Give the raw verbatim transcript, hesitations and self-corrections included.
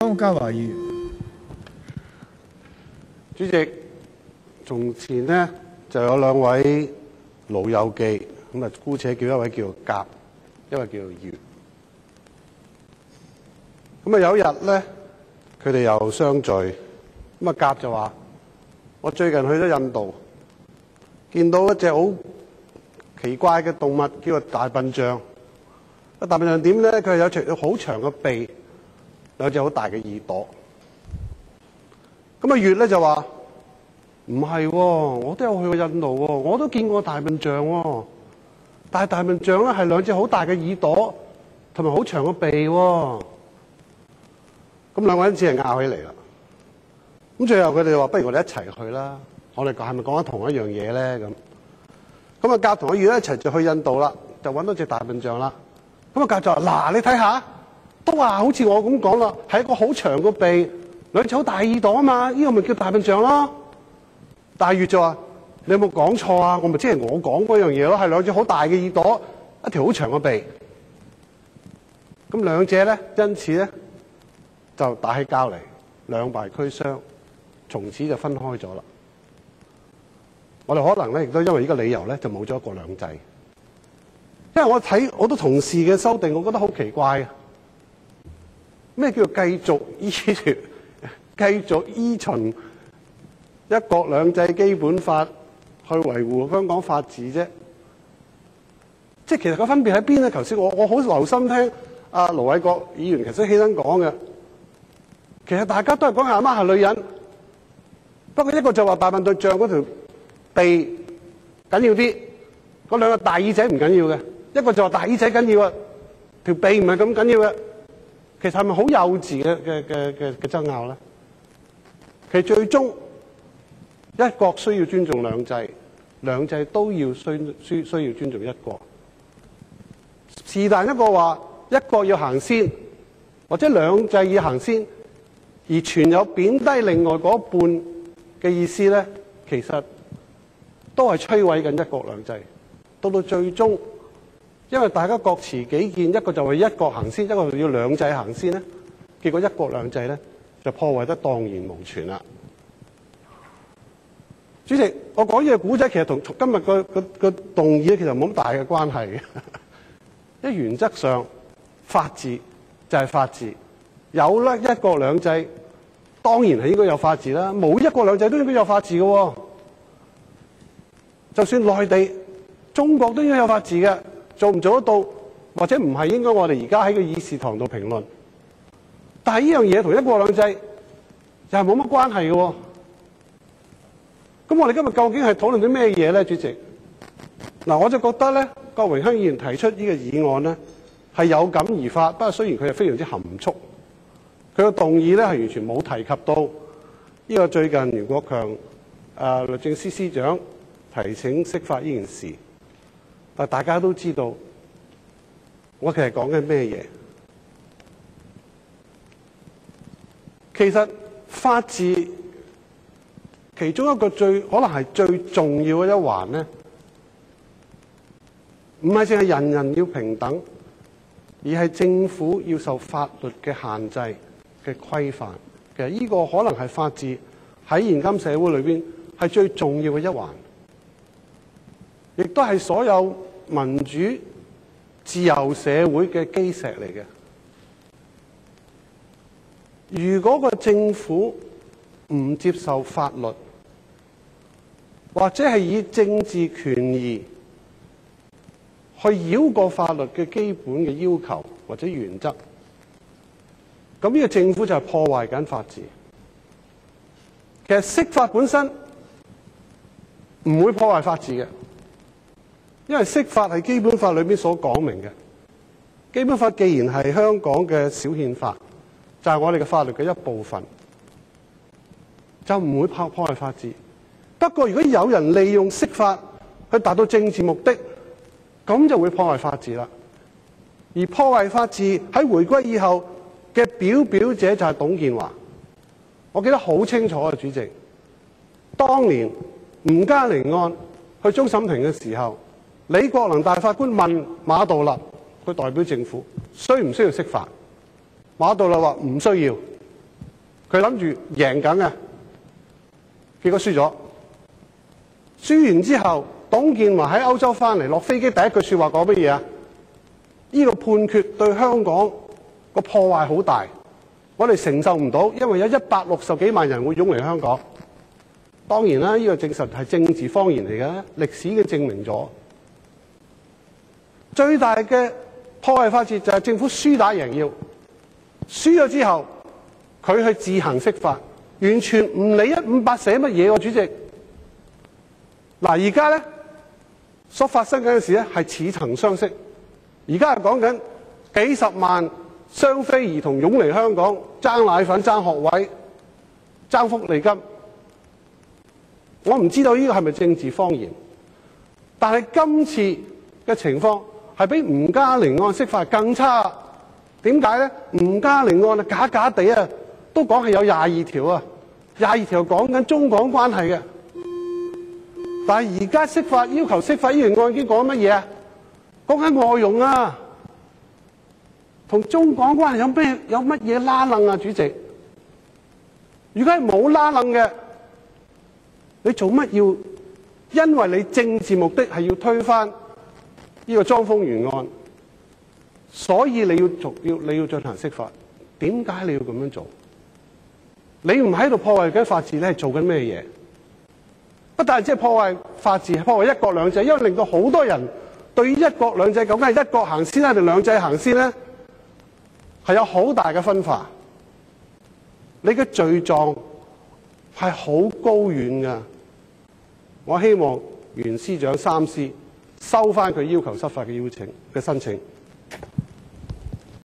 湯家驊議員， 主席，從前呢就有兩位老友記，咁啊姑且叫一位叫甲，一位叫乙。咁啊有一日咧，佢哋又相聚，咁啊甲就話：我最近去咗印度，見到一隻好奇怪嘅動物，叫做大笨象。個大笨象點咧？佢係有條好長嘅鼻，有隻好大嘅耳朵。咁啊乙咧就話：唔係喎，我都有去過印度喎，我都見過大笨象喎。但係大笨象咧係兩隻好大嘅耳朵，同埋好長嘅鼻喎。咁兩個人只係拗起嚟啦。咁最後佢哋話：不如我哋一齊去啦。我哋係咪講緊同一樣嘢咧？咁咁啊，甲同阿乙一齊就去印度啦，就揾到隻大笨象啦。咁啊，甲就話：嗱，你睇下，都話好似我咁講啦，係一個好長個鼻，兩隻好大耳朵啊嘛，呢個咪叫大笨象咯。但係乙就話：你有冇講錯啊？我咪即係我講嗰樣嘢咯，係兩隻好大嘅耳朵，一條好長嘅鼻。咁兩者咧，因此咧就打起交嚟，兩敗俱傷，從此就分開咗啦。我哋可能咧，亦都因為呢個理由咧，就冇咗一國兩制。因為我睇好多同事嘅修訂，我覺得好奇怪啊！咩叫做繼續依條、繼續依循一國兩制基本法去維護香港法治啫？即係其實個分別喺邊咧？頭先我我好留心聽阿盧偉國議員其實起身講嘅，其實大家都係講阿媽係女人，不過一個就話大笨象嗰條鼻緊要啲，嗰兩個大耳仔唔緊要嘅。一個就話大耳仔緊要啊，條鼻唔係咁緊要嘅。其實係咪好幼稚嘅嘅嘅嘅嘅爭拗咧？其實最終一國需要尊重兩制，兩制都要需需需要尊重一國。是但一個話一國要行先，或者兩制要行先，而存有貶低另外嗰一半嘅意思咧，其實都係摧毀緊一國兩制。到到最終，因為大家各持己見，一個就係一國行先，一個就要兩制行先咧，結果一國兩制咧就破壞得蕩然無存啦。主席，我講呢個古仔其實同今日個個個動議咧其實冇咁大嘅關係嘅。因為原則上法治就係法治，有咧一國兩制當然係應該有法治啦，冇一國兩制都應該有法治嘅喎。就算內地、中國都應該有法治嘅。做唔做得到，或者唔係應該我哋而家喺個議事堂度評論。但係呢樣嘢同一國兩制又係冇乜關係嘅喎。咁我哋今日究竟係討論啲咩嘢咧，主席？嗱，我就覺得咧，郭榮鏗議員提出呢個議案咧係有感而發，不過雖然佢係非常之含蓄，佢個動議咧係完全冇提及到呢個最近袁國強誒律政司司長提請釋法呢件事。但大家都知道，我其實講緊咩嘢？其實法治其中一個最可能係最重要嘅一環咧，唔係淨係人人要平等，而係政府要受法律嘅限制嘅規範。其實呢個可能係法治喺現今社會裏邊係最重要嘅一環。亦都係所有民主自由社會嘅基石嚟嘅。如果個政府唔接受法律，或者係以政治權宜去繞過法律嘅基本嘅要求或者原則，咁呢個政府就係破壞緊法治。其實釋法本身唔會破壞法治嘅。因為釋法係基本法裏面所講明嘅，基本法既然係香港嘅小憲法，就係我哋嘅法律嘅一部分，就唔會破破壞法治。不過如果有人利用釋法去達到政治目的，咁就會破壞法治啦。而破壞法治喺回歸以後嘅表表者就係董建華。我記得好清楚啊，主席，當年吳嘉玲案去終審庭嘅時候，李國能大法官問馬道立，佢代表政府需唔需要釋法？馬道立話唔需要， 佢諗住贏緊嘅，結果輸咗。輸完之後，董建華喺歐洲翻嚟落飛機，第一句説話講乜嘢啊？呢個判決對香港個破壞好大，我哋承受唔到，因為有一百六十幾萬人會湧嚟香港。當然啦，呢個證實係政治謊言嚟嘅，歷史已經證明咗。最大嘅破壞法治就係政府輸打贏要，輸咗之後佢去自行釋法，完全唔理一五八寫乜嘢喎，主席。嗱，而家咧所發生緊嘅事咧係似曾相識，而家係講緊幾十萬雙非兒童湧嚟香港爭奶粉、爭學位、爭福利金。我唔知道呢個係咪政治謊言，但係今次嘅情況係比吳嘉玲案釋法更差。點解咧？吳嘉玲案啊假假地啊，都講係有廿二條啊，廿二條講緊中港關係嘅。但係而家釋法要求釋法呢樣案件講乜嘢啊？講緊外傭啊，同中港關係有咩有乜嘢拉楞啊？主席，如果係冇拉楞嘅，你做乜要？因為你政治目的係要推翻呢個莊豐源案，所以你要做要你要進行釋法。點解你要咁樣做？你唔喺度破壞緊法治，你係做緊咩嘢？不但係即係破壞法治，係破壞一國兩制，因為令到好多人對於一國兩制究竟係一國行先定兩制行先咧，係有好大嘅分化。你嘅罪狀係好高遠㗎。我希望袁司長三思，收返佢要求釋法嘅邀請嘅申請。